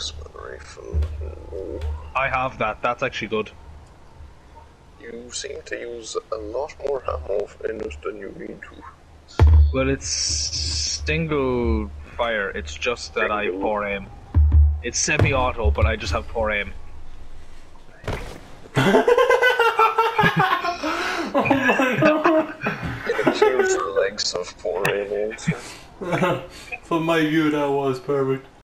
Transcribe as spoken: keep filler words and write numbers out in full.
marksman rifle. No. I have that. That's actually good. You seem to use a lot more ammo in it than you need to. Well, it's single fire. It's just that I Single. four aim. It's semi-auto, but I just have four aim. Oh my god! It kills the legs of four aim also. From my view, that was perfect.